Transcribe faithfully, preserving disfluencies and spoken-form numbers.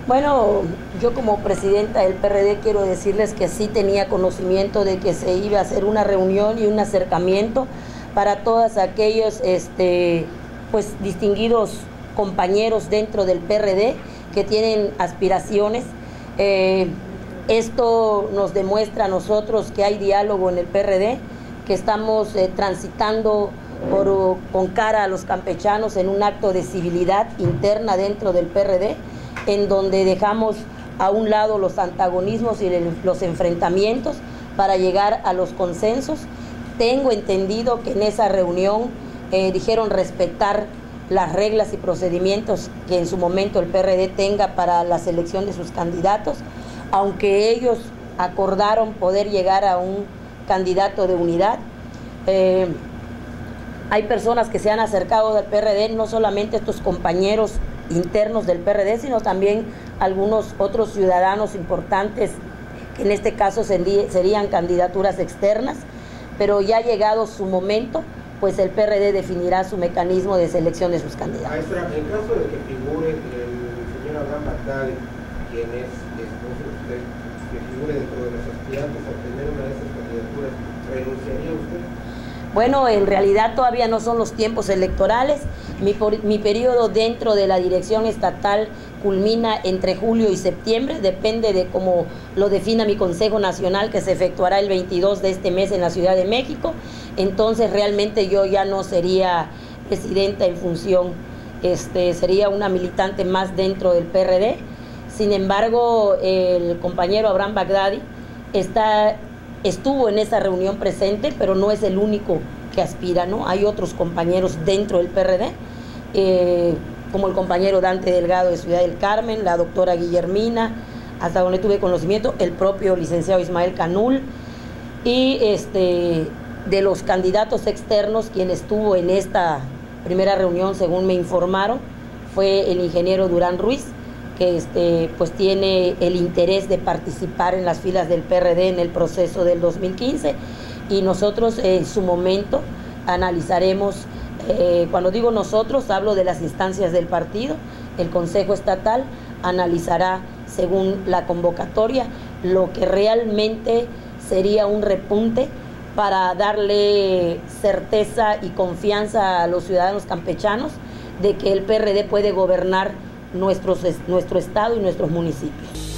Bueno, yo como presidenta del P R D quiero decirles que sí tenía conocimiento de que se iba a hacer una reunión y un acercamiento para todos aquellos este, pues, distinguidos compañeros dentro del P R D que tienen aspiraciones. Eh, esto nos demuestra a nosotros que hay diálogo en el P R D, que estamos eh, transitando por, con cara a los campechanos en un acto de civilidad interna dentro del P R D, en donde dejamos a un lado los antagonismos y los enfrentamientos para llegar a los consensos. Tengo entendido que en esa reunión eh, dijeron respetar las reglas y procedimientos que en su momento el P R D tenga para la selección de sus candidatos, aunque ellos acordaron poder llegar a un candidato de unidad. Eh, hay personas que se han acercado al P R D, no solamente estos compañeros internos del P R D, sino también algunos otros ciudadanos importantes, que en este caso serían candidaturas externas, pero ya llegado su momento, pues el P R D definirá su mecanismo de selección de sus candidatos. Maestra, en caso de que figure el señor Abraham Bagdadi, quien es esposo de usted, que figure dentro de los aspirantes a tener una de esas candidaturas, ¿renunciaría usted? Bueno, en realidad todavía no son los tiempos electorales. Mi, mi periodo dentro de la dirección estatal culmina entre julio y septiembre, depende de cómo lo defina mi Consejo Nacional, que se efectuará el veintidós de este mes en la Ciudad de México. Entonces realmente yo ya no sería presidenta en función, este, sería una militante más dentro del P R D. Sin embargo, el compañero Abraham Bagdadi está... estuvo en esa reunión presente, pero no es el único que aspira, ¿no? Hay otros compañeros dentro del P R D, eh, como el compañero Dante Delgado de Ciudad del Carmen, la doctora Guillermina, hasta donde tuve conocimiento, el propio licenciado Ismael Canul, y este, de los candidatos externos, quien estuvo en esta primera reunión, según me informaron, fue el ingeniero Durán Ruiz, que este, pues tiene el interés de participar en las filas del P R D en el proceso del dos mil quince, y nosotros en su momento analizaremos, eh, cuando digo nosotros, hablo de las instancias del partido, el Consejo Estatal analizará según la convocatoria lo que realmente sería un repunte para darle certeza y confianza a los ciudadanos campechanos de que el P R D puede gobernar Nuestros, nuestro estado y nuestros municipios.